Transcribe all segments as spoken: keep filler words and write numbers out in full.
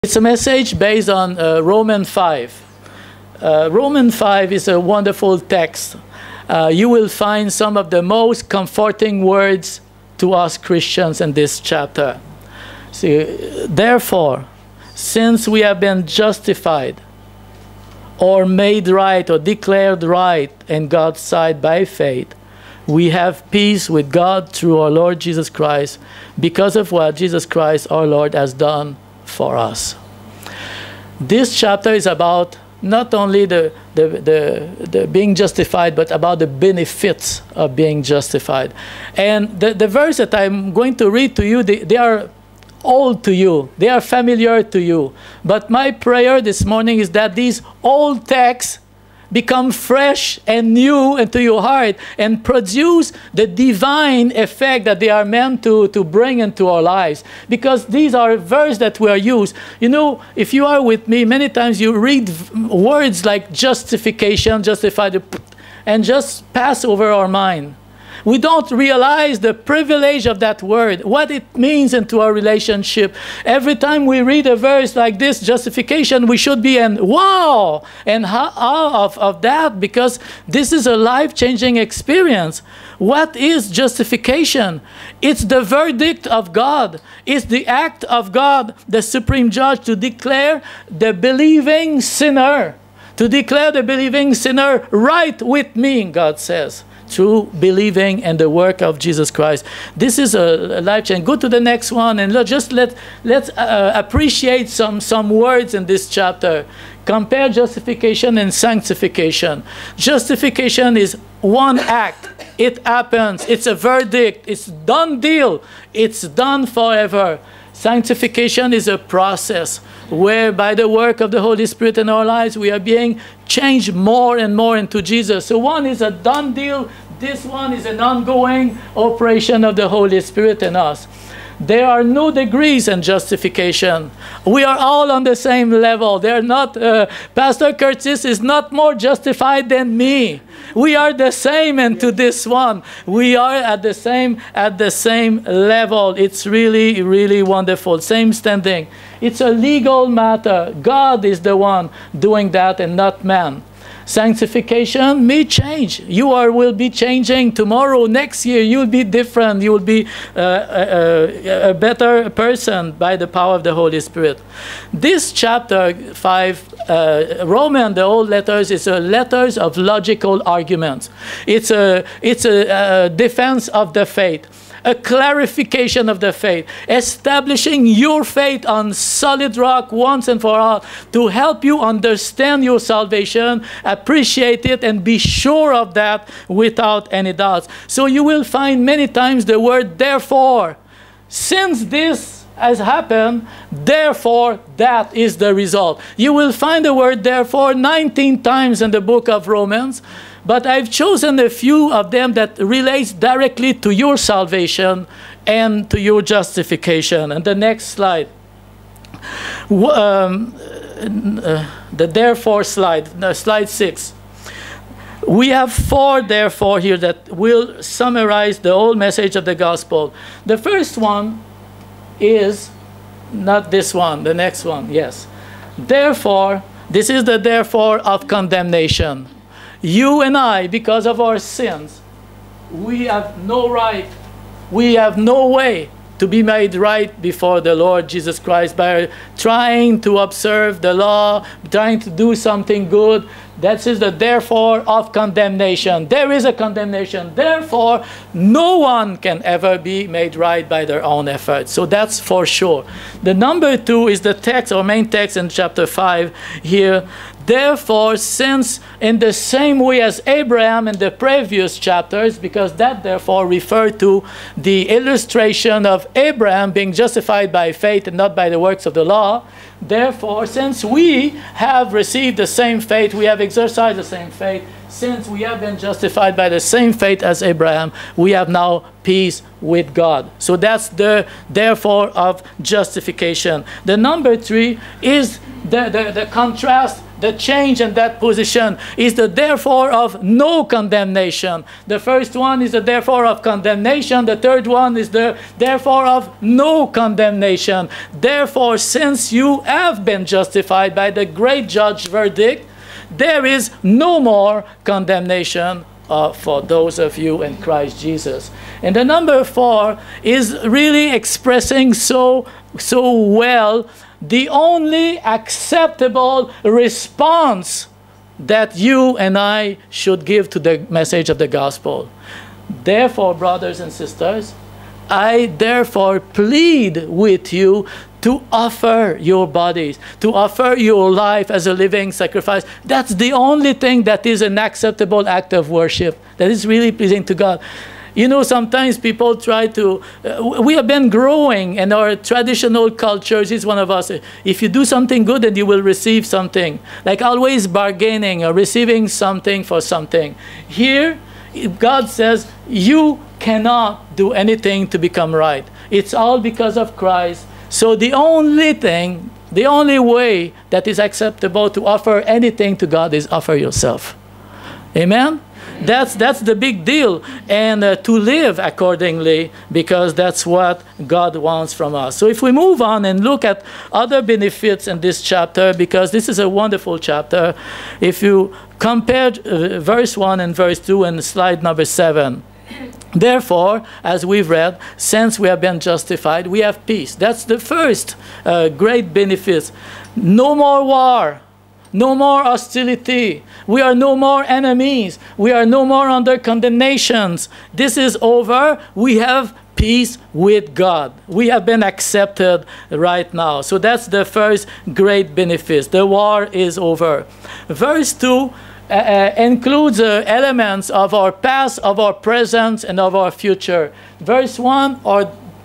It's a message based on uh, Romans five. Uh, Romans five is a wonderful text. Uh, you will find some of the most comforting words to us Christians in this chapter. See, therefore, since we have been justified or made right or declared right in God's sight by faith, we have peace with God through our Lord Jesus Christ because of what Jesus Christ our Lord has done for us. This chapter is about not only the, the, the, the being justified, but about the benefits of being justified. And the, the verse that I'm going to read to you, they, they are old to you. They are familiar to you. But my prayer this morning is that these old texts become fresh and new into your heart and produce the divine effect that they are meant to, to bring into our lives. Because these are verses that we are used. You know, if you are with me, many times you read words like justification, justified, and just pass over our mind. We don't realize the privilege of that word, what it means into our relationship. Every time we read a verse like this, justification, we should be in wow and awe of, of that, because this is a life-changing experience. What is justification? It's the verdict of God. It's the act of God, the supreme judge, to declare the believing sinner, to declare the believing sinner right with me, God says, through believing in the work of Jesus Christ. This is a, a life change. Go to the next one and let, just let, let's uh, appreciate some, some words in this chapter. Compare justification and sanctification. Justification is one act. It happens. It's a verdict. It's a done deal. It's done forever. Sanctification is a process where by the work of the Holy Spirit in our lives, we are being changed more and more into Jesus. So one is a done deal. This one is an ongoing operation of the Holy Spirit in us. There are no degrees in justification. We are all on the same level. They're not, uh, Pastor Curtis is not more justified than me. We are the same into this one. We are at the same, at the same level. It's really, really wonderful. Same standing. It's a legal matter. God is the one doing that and not man. Sanctification may change. You are, will be changing tomorrow, next year. You'll be different. You will be uh, a, a better person by the power of the Holy Spirit. This chapter five, uh, Roman, the old letters, is a letters of logical arguments. It's a, it's a, a defense of the faith. A clarification of the faith, establishing your faith on solid rock once and for all to help you understand your salvation, appreciate it, and be sure of that without any doubts. So you will find many times the word therefore. Since this has happened, therefore that is the result. You will find the word therefore nineteen times in the book of Romans. But I've chosen a few of them that relates directly to your salvation and to your justification. And the next slide. Um, uh, the therefore slide, no, slide six. We have four therefore here that will summarize the whole message of the gospel. The first one is not this one, the next one, yes. Therefore, this is the therefore of condemnation. You and I, because of our sins, we have no right, we have no way to be made right before the Lord Jesus Christ by trying to observe the law, trying to do something good. That is the therefore of condemnation. There is a condemnation. Therefore, no one can ever be made right by their own efforts. So that's for sure. The number two is the text, or main text in chapter five here. Therefore, since in the same way as Abraham in the previous chapters, because that therefore referred to the illustration of Abraham being justified by faith and not by the works of the law, therefore, since we have received the same faith, we have exercised the same faith, since we have been justified by the same faith as Abraham, we have now peace with God. So that's the therefore of justification. The number three is the, the, the contrast The change in that position is the therefore of no condemnation. The first one is the therefore of condemnation. The third one is the therefore of no condemnation. Therefore, since you have been justified by the great judge verdict, there is no more condemnation uh, for those of you in Christ Jesus. And the number four is really expressing so, so well the only acceptable response that you and I should give to the message of the gospel. Therefore, brothers and sisters, I therefore plead with you to offer your bodies, to offer your life as a living sacrifice. That's the only thing that is an acceptable act of worship, that is really pleasing to God. You know, sometimes people try to, uh, we have been growing in our traditional cultures. Each one of us, if you do something good, then you will receive something. Like always bargaining or receiving something for something. Here, God says, you cannot do anything to become right. It's all because of Christ. So the only thing, the only way that is acceptable to offer anything to God is offer yourself. Amen? That's, that's the big deal. And uh, to live accordingly, because that's what God wants from us. So if we move on and look at other benefits in this chapter, because this is a wonderful chapter, if you compare uh, verse one and verse two in slide number seven, therefore, as we've read, since we have been justified, we have peace. That's the first uh, great benefit. No more war. No more hostility. We are no more enemies. We are no more under condemnations. This is over. We have peace with God. We have been accepted right now. So that's the first great benefit. The war is over. Verse two uh, uh, includes uh, elements of our past, of our present, and of our future. Verse one, our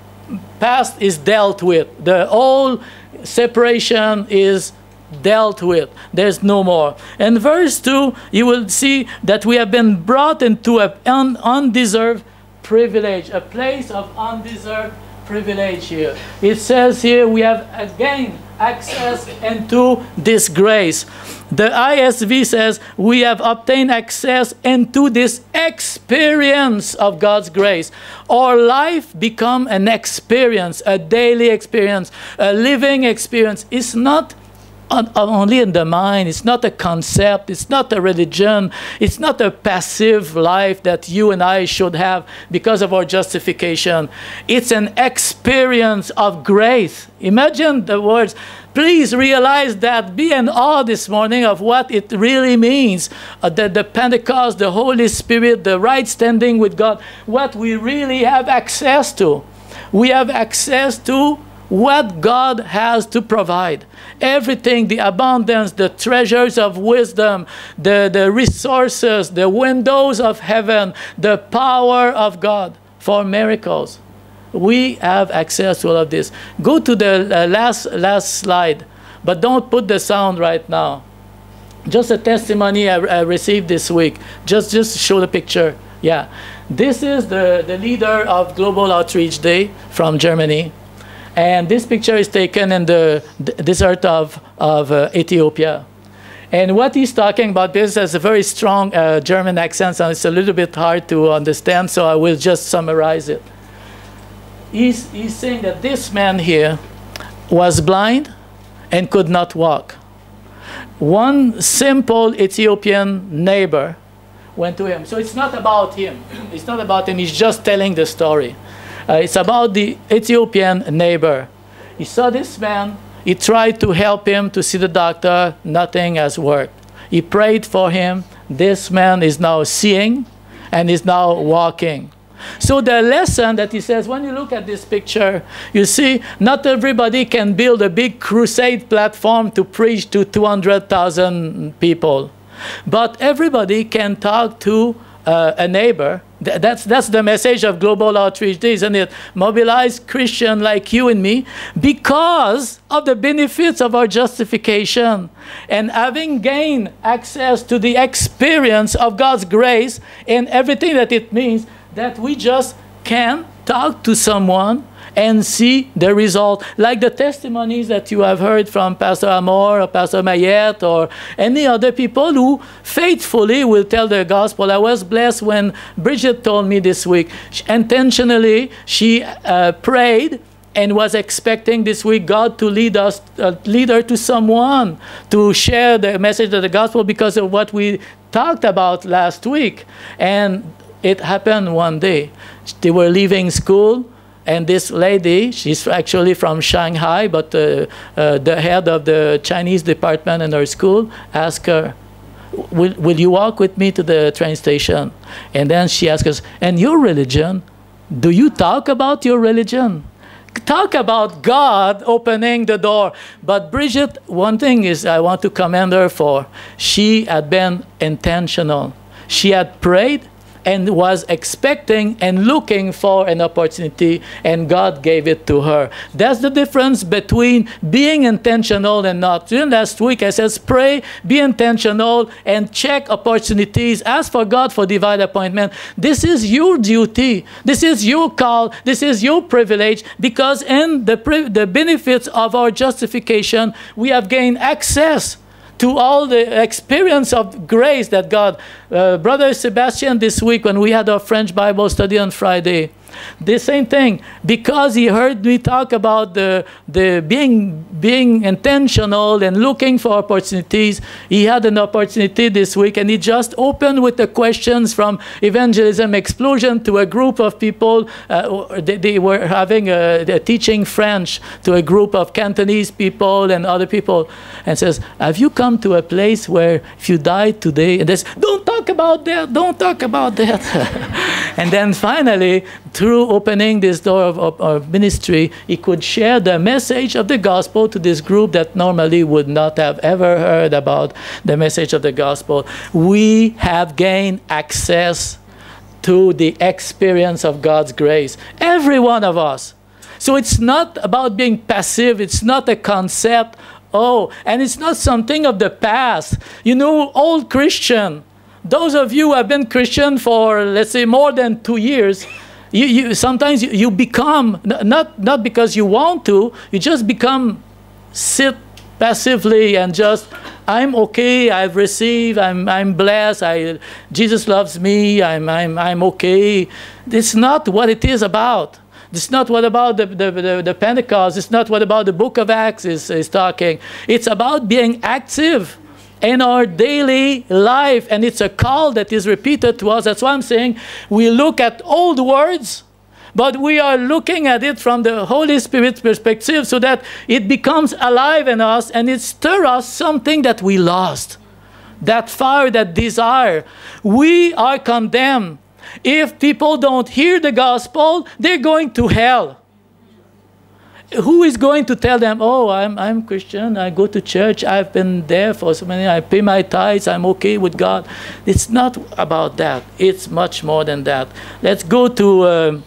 past is dealt with. The whole separation is dealt with. There's no more. In verse two, you will see that we have been brought into an un undeserved privilege, a place of undeserved privilege here. It says here we have again access into this grace. The I S V says we have obtained access into this experience of God's grace. Our life become an experience, a daily experience, a living experience. It's not only in the mind. It's not a concept. It's not a religion. It's not a passive life that you and I should have because of our justification. It's an experience of grace. Imagine the words. Please realize that. Be in awe this morning of what it really means. Uh, the, the Pentecost, the Holy Spirit, the right standing with God. What we really have access to. We have access to what God has to provide. Everything, the abundance, the treasures of wisdom, the, the resources, the windows of heaven, the power of God for miracles. We have access to all of this. Go to the uh, last, last slide, but don't put the sound right now. Just a testimony I, I received this week. Just, just show the picture. Yeah. This is the, the leader of Global Outreach Day from Germany. And this picture is taken in the desert of, of uh, Ethiopia. And what he's talking about, this has a very strong uh, German accent, and it's a little bit hard to understand, so I will just summarize it. He's, he's saying that this man here was blind and could not walk. One simple Ethiopian neighbor went to him. So it's not about him. It's not about him. He's just telling the story. Uh, it's about the Ethiopian neighbor. He saw this man. He tried to help him to see the doctor. Nothing has worked. He prayed for him. This man is now seeing and is now walking. So the lesson that he says, when you look at this picture, you see not everybody can build a big crusade platform to preach to two hundred thousand people. But everybody can talk to uh, a neighbor. That's, that's the message of Global Outreach Day, isn't it? Mobilize Christians like you and me because of the benefits of our justification and having gained access to the experience of God's grace and everything that it means, that we just can talk to someone and see the result. Like the testimonies that you have heard from Pastor Amor or Pastor Mayette or any other people who faithfully will tell the gospel. I was blessed when Bridget told me this week, she, intentionally, she uh, prayed and was expecting this week God to lead us, uh, lead her to someone to share the message of the gospel because of what we talked about last week. And it happened one day. They were leaving school, and this lady, she's actually from Shanghai, but uh, uh, the head of the Chinese department in her school asked her, will, will you walk with me to the train station? And then she asked us, and your religion? Do you talk about your religion? Talk about God opening the door. But Bridget, one thing is I want to commend her for. She had been intentional. She had prayed and was expecting and looking for an opportunity, and God gave it to her. That's the difference between being intentional and not. During last week, I said, pray, be intentional, and check opportunities. Ask for God for divine appointment. This is your duty. This is your call. This is your privilege, because in the, the benefits of our justification, we have gained access to all the experience of grace that God, uh, Brother Sebastian this week when we had our French Bible study on Friday, the same thing, because he heard me talk about the, the being, being intentional and looking for opportunities. He had an opportunity this week, and he just opened with the questions from Evangelism Explosion to a group of people. Uh, they, they were having a, a teaching French to a group of Cantonese people and other people, and says, have you come to a place where if you die today, and they say, don't talk about that, don't talk about that. And then finally, through opening this door of, of, of ministry, he could share the message of the gospel to this group that normally would not have ever heard about the message of the gospel. We have gained access to the experience of God's grace. Every one of us. So it's not about being passive. It's not a concept. Oh, and it's not something of the past. You know, old Christian, those of you who have been Christian for, let's say, more than two years, you, you, sometimes you, you become, not, not because you want to, you just become, sit passively and just, I'm okay, I've received, I'm, I'm blessed, I, Jesus loves me, I'm, I'm, I'm okay. It's not what it is about. It's not what about the, the, the, the Pentecost. It's not what about the book of Acts is, is talking. It's about being active in our daily life, and it's a call that is repeated to us. That's why I'm saying we look at old words, but we are looking at it from the Holy Spirit's perspective so that it becomes alive in us and it stirs us something that we lost. That fire, that desire. We are condemned. If people don't hear the gospel, they're going to hell. Who is going to tell them, oh, I'm, I'm Christian, I go to church, I've been there for so many, I pay my tithes, I'm okay with God. It's not about that. It's much more than that. Let's go to uh,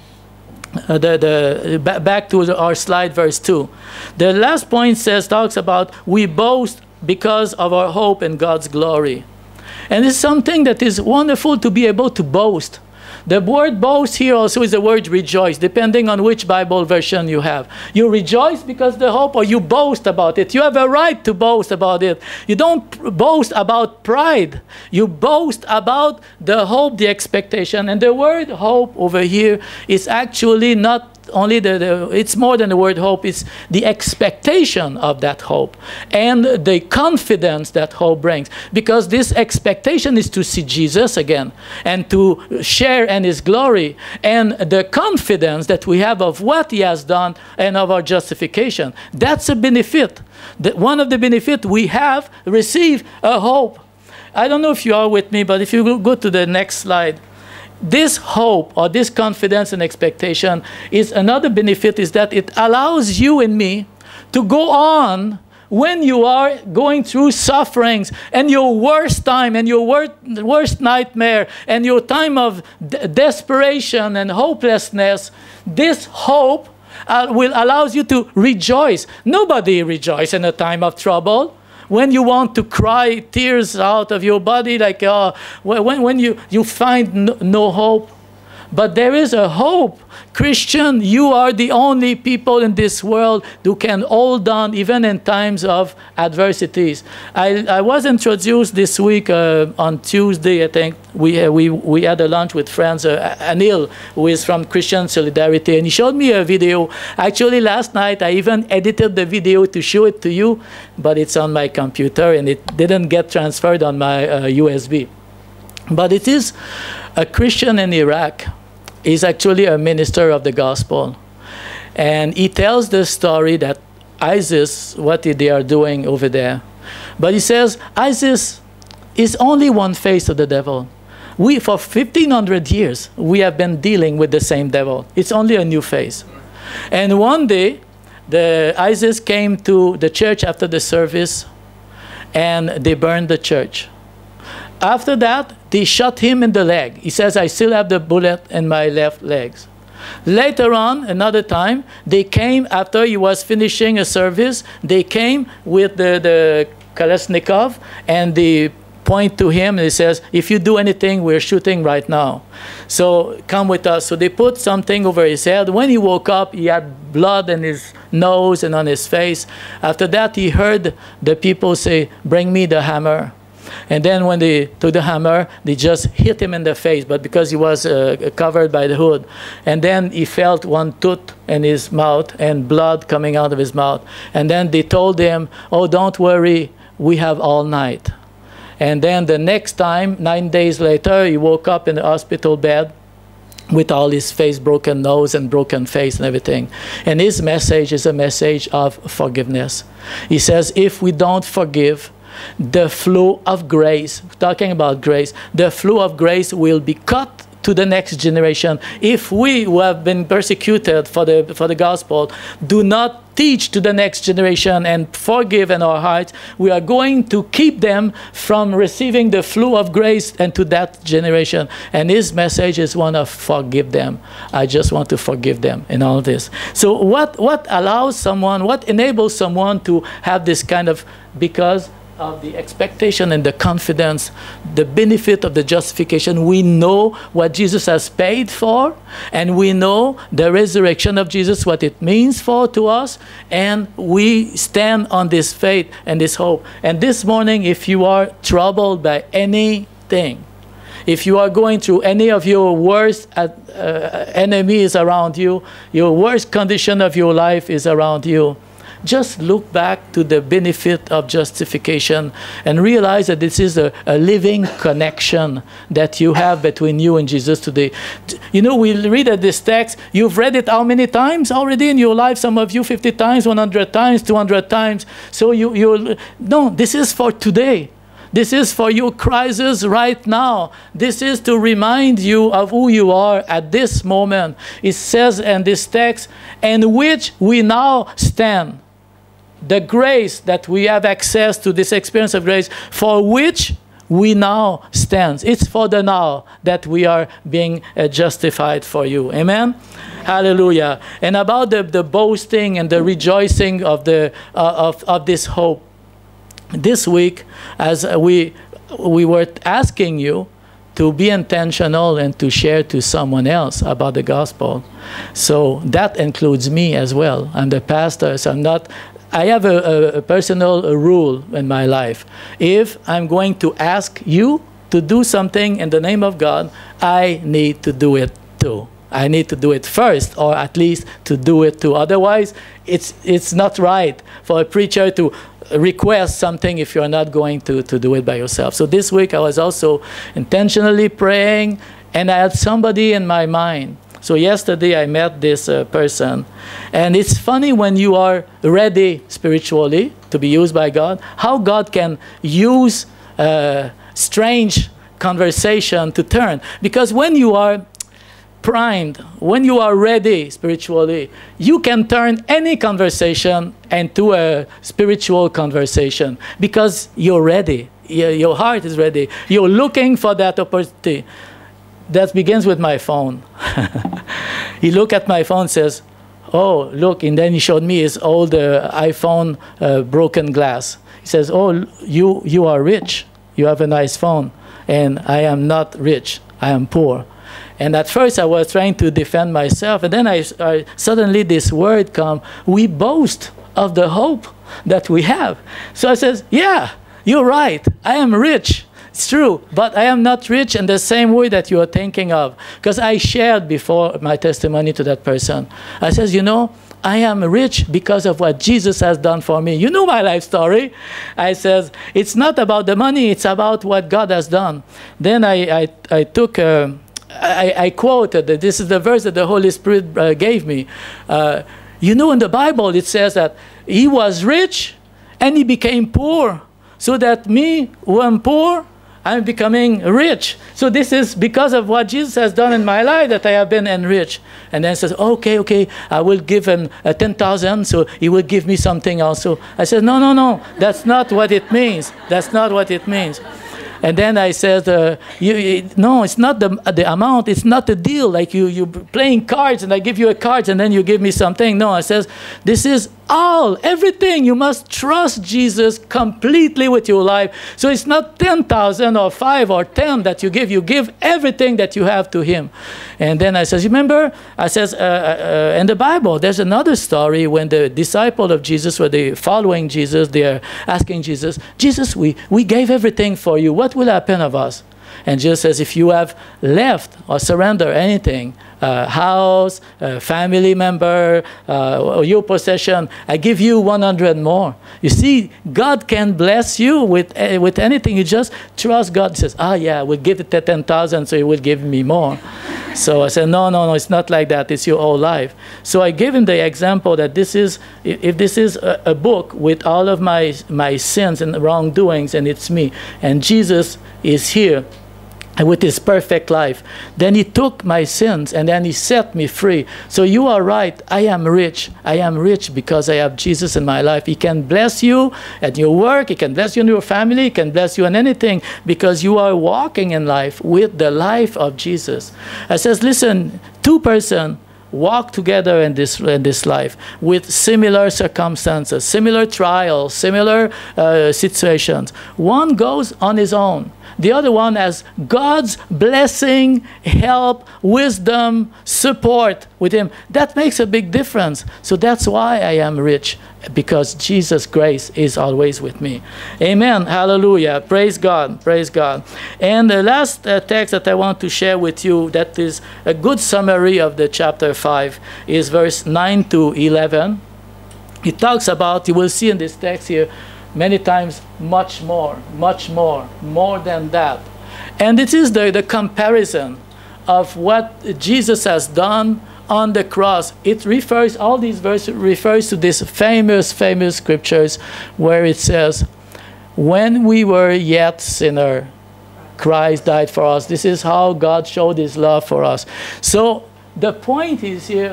the, the, back to our slide, verse two. The last point says, talks about we boast because of our hope in God's glory. And it's something that is wonderful to be able to boast. The word boast here also is the word rejoice, depending on which Bible version you have. You rejoice because the hope, or you boast about it. You have a right to boast about it. You don't boast about pride. You boast about the hope, the expectation. And the word hope over here is actually not only the, the, it's more than the word hope, it's the expectation of that hope and the confidence that hope brings. Because this expectation is to see Jesus again and to share in his glory, and the confidence that we have of what he has done and of our justification. That's a benefit. The, one of the benefits we have received a hope. I don't know if you are with me, but if you go to the next slide. This hope or this confidence and expectation is another benefit, is that it allows you and me to go on when you are going through sufferings and your worst time and your wor worst nightmare and your time of de desperation and hopelessness. This hope uh, will allows you to rejoice. Nobody rejoices in a time of trouble. When you want to cry tears out of your body, like uh, when, when you, you find no, no hope. But there is a hope. Christian, you are the only people in this world who can hold on even in times of adversities. I, I was introduced this week uh, on Tuesday, I think. We, uh, we, we had a lunch with friends, uh, Anil, who is from Christian Solidarity, and he showed me a video. Actually, last night, I even edited the video to show it to you, but it's on my computer, and it didn't get transferred on my uh, U S B. But it is a Christian in Iraq. He's actually a minister of the gospel. And he tells the story that ISIS, what they are doing over there. But he says, ISIS is only one face of the devil. We, for fifteen hundred years, we have been dealing with the same devil. It's only a new face. And one day, the ISIS came to the church after the service, and they burned the church. After that, they shot him in the leg. He says, I still have the bullet in my left legs. Later on, another time, they came after he was finishing a service. They came with the, the Kalashnikov, and they point to him, and he says, if you do anything, we're shooting right now. So come with us. So they put something over his head. When he woke up, he had blood in his nose and on his face. After that, he heard the people say, bring me the hammer. And then when they took the hammer, they just hit him in the face, but because he was uh, covered by the hood. And then he felt one tooth in his mouth and blood coming out of his mouth. And then they told him, oh, don't worry, we have all night. And then the next time, nine days later, he woke up in the hospital bed with all his face, broken nose and broken face and everything. And his message is a message of forgiveness. He says, if we don't forgive, the flow of grace, talking about grace, the flow of grace will be cut to the next generation. If we who have been persecuted for the, for the gospel do not teach to the next generation and forgive in our hearts, we are going to keep them from receiving the flow of grace into that generation. And his message is one of forgive them. I just want to forgive them in all this. So what, what allows someone, what enables someone to have this kind of, because of the expectation and the confidence, the benefit of the justification. We know what Jesus has paid for, and we know the resurrection of Jesus, what it means for to us, and we stand on this faith and this hope. And this morning, if you are troubled by anything, if you are going through any of your worst uh, uh, enemies around you, your worst condition of your life is around you, just look back to the benefit of justification and realize that this is a, a living connection that you have between you and Jesus today. You know, we read at this text, you've read it how many times already in your life? Some of you fifty times, one hundred times, two hundred times. So you, you no, this is for today. This is for your crisis right now. This is to remind you of who you are at this moment. It says in this text, in which we now stand. The grace that we have access to, this experience of grace, for which we now stand. It's for the now that we are being uh, justified for you. Amen? Hallelujah. And about the, the boasting and the rejoicing of, the, uh, of, of this hope. This week, as we, we were asking you to be intentional and to share to someone else about the gospel. So that includes me as well. I'm the pastor, so I'm not... I have a, a, a personal a rule in my life. If I'm going to ask you to do something in the name of God, I need to do it too. I need to do it first, or at least to do it too. Otherwise, it's, it's not right for a preacher to request something if you're not going to, to do it by yourself. So this week I was also intentionally praying, and I had somebody in my mind. So yesterday I met this uh, person, and it's funny when you are ready spiritually to be used by God, how God can use uh, strange conversation to turn. Because when you are primed, when you are ready spiritually, you can turn any conversation into a spiritual conversation because you're ready. Your heart is ready. You're looking for that opportunity. That begins with my phone. He looked at my phone and says, oh, look, and then he showed me his old uh, iPhone uh, broken glass. He says, oh, you, you are rich. You have a nice phone. And I am not rich. I am poor. And at first I was trying to defend myself, and then I, I suddenly this word come, we boast of the hope that we have. So I says, yeah, you're right, I am rich. It's true, but I am not rich in the same way that you are thinking of. Because I shared before my testimony to that person. I says, you know, I am rich because of what Jesus has done for me. You know my life story. I says, it's not about the money, it's about what God has done. Then I, I, I took, uh, I, I quoted, this is the verse that the Holy Spirit uh, gave me. Uh, you know, in the Bible it says that he was rich and he became poor. So that me, who am poor, I'm becoming rich. So this is because of what Jesus has done in my life that I have been enriched. And then says, okay, okay, I will give him uh, ten thousand, so he will give me something also. I said, no, no, no, that's not what it means. That's not what it means. And then I said, uh, you, you, no, it's not the, the amount. It's not the deal. Like you, you playing cards and I give you a card and then you give me something. No, I says, this is all, everything. You must trust Jesus completely with your life. So it's not ten thousand or five or ten that you give. You give everything that you have to him. And then I says, remember, I says, uh, uh, in the Bible, there's another story when the disciple of Jesus were they following Jesus, they're asking Jesus, Jesus, we, we gave everything for you. What will happen of us? And Jesus says, if you have left or surrender anything, uh, house, uh, family member, uh, or your possession, I give you one hundred more. You see, God can bless you with, uh, with anything. You just trust God. He says, ah, yeah, we'll give it ten thousand, so he will give me more. So I said, no, no, no, it's not like that. It's your whole life. So I gave him the example that this is, if this is a, a book with all of my, my sins and wrongdoings, and it's me, and Jesus is here with his perfect life, then he took my sins and then he set me free. So you are right, I am rich. I am rich because I have Jesus in my life. He can bless you at your work, he can bless you in your family, he can bless you in anything because you are walking in life with the life of Jesus. I says, listen, two persons walk together in this, in this life with similar circumstances, similar trials, similar uh, situations. One goes on his own. The other one has God's blessing, help, wisdom, support with him. That makes a big difference. So that's why I am rich, because Jesus' grace is always with me. Amen. Hallelujah. Praise God. Praise God. And the last uh, text that I want to share with you that is a good summary of the chapter five is verse nine to eleven. It talks about, you will see in this text here, many times much more, much more, more than that. And it is the, the comparison of what Jesus has done on the cross. It refers, all these verses refers to this famous, famous scriptures where it says, when we were yet sinners, Christ died for us. This is how God showed his love for us. So the point is here,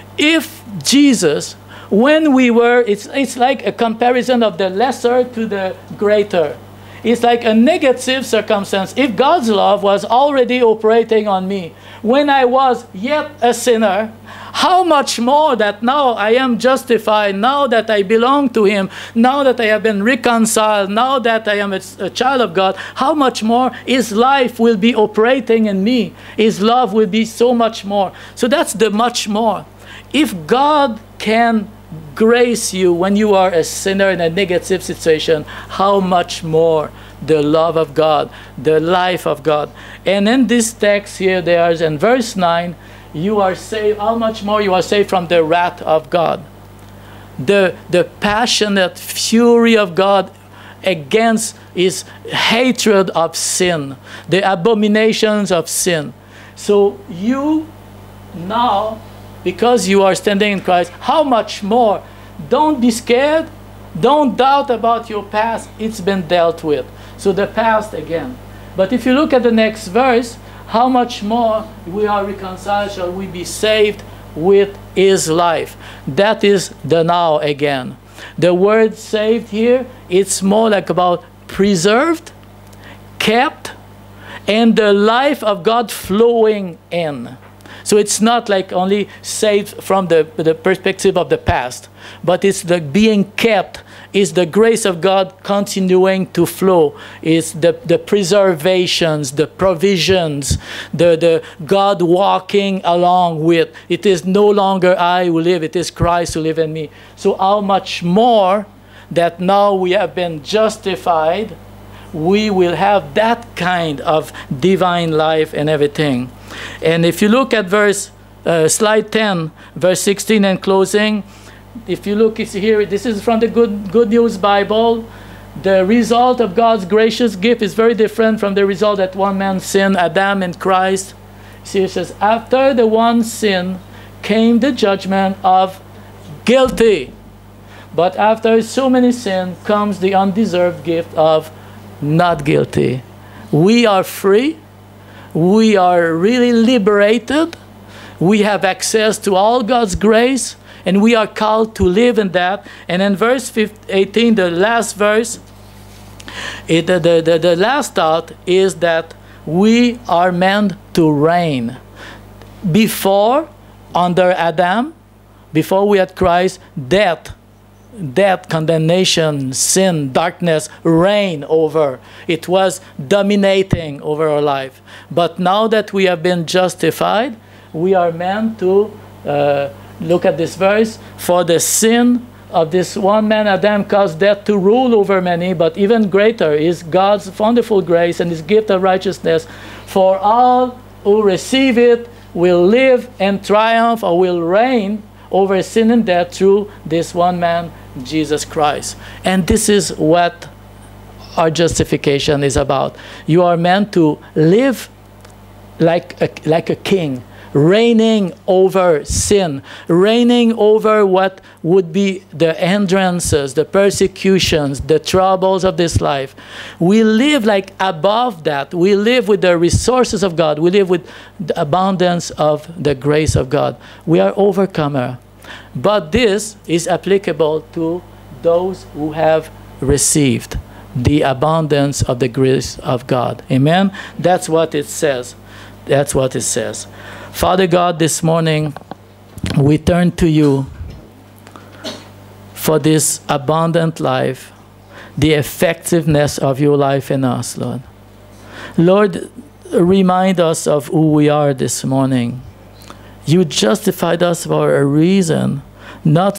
if Jesus, when we were, it's, it's like a comparison of the lesser to the greater. It's like a negative circumstance. If God's love was already operating on me when I was yet a sinner, how much more that now I am justified, now that I belong to him, now that I have been reconciled, now that I am a, a child of God, how much more his life will be operating in me. His love will be so much more. So that's the much more. If God can grace you when you are a sinner in a negative situation, how much more the love of God, the life of God. And in this text here, there's in verse nine, you are saved, how much more you are saved from the wrath of God. The, the passionate fury of God against his hatred of sin, the abominations of sin. So you now, because you are standing in Christ, how much more? Don't be scared. Don't doubt about your past. It's been dealt with. So the past again. But if you look at the next verse, how much more we are reconciled, shall we be saved with his life. That is the now again. The word saved here, it's more like about preserved, kept, and the life of God flowing in. So it's not like only saved from the, the perspective of the past, but it's the being kept is the grace of God continuing to flow. It's the, the preservations, the provisions, the, the God walking along with. It is no longer I who live, it is Christ who lives in me. So how much more that now we have been justified, we will have that kind of divine life and everything. And if you look at verse, uh, slide ten, verse sixteen and closing, if you look, it's here, this is from the Good, Good News Bible. The result of God's gracious gift is very different from the result that one man sinned, Adam and Christ. See, it says, after the one sin came the judgment of guilty. But after so many sins comes the undeserved gift of not guilty. We are free. We are really liberated. We have access to all God's grace. And we are called to live in that. And in verse eighteen, the last verse, it, the, the, the, the last thought is that we are meant to reign. Before, under Adam, before we had Christ, death, death, condemnation, sin, darkness reigned over. It was dominating over our life. But now that we have been justified, we are meant to uh, look at this verse. For the sin of this one man, Adam, caused death to rule over many, but even greater is God's wonderful grace and his gift of righteousness. For all who receive it will live and triumph, or will reign over sin and death through this one man, Jesus Christ. And this is what our justification is about. You are meant to live like a, like a king, reigning over sin, reigning over what would be the hindrances, the persecutions, the troubles of this life. We live like above that. We live with the resources of God. We live with the abundance of the grace of God. We are overcomer. But this is applicable to those who have received the abundance of the grace of God. Amen? That's what it says. That's what it says. Father God, this morning, we turn to you for this abundant life, the effectiveness of your life in us, Lord. Lord, remind us of who we are this morning. You justified us for a reason, not